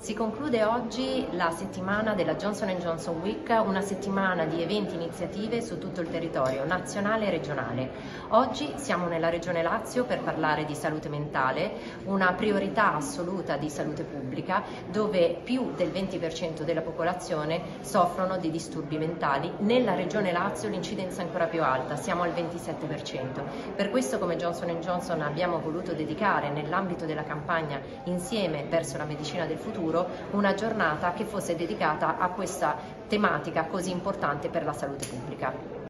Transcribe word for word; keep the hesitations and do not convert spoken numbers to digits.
Si conclude oggi la settimana della Johnson and Johnson Week, una settimana di eventi e iniziative su tutto il territorio nazionale e regionale. Oggi siamo nella Regione Lazio per parlare di salute mentale, una priorità assoluta di salute pubblica, dove più del venti per cento della popolazione soffrono di disturbi mentali. Nella Regione Lazio l'incidenza è ancora più alta, siamo al ventisette per cento. Per questo come Johnson and Johnson abbiamo voluto dedicare nell'ambito della campagna Insieme verso la medicina del futuro una giornata che fosse dedicata a questa tematica così importante per la salute pubblica.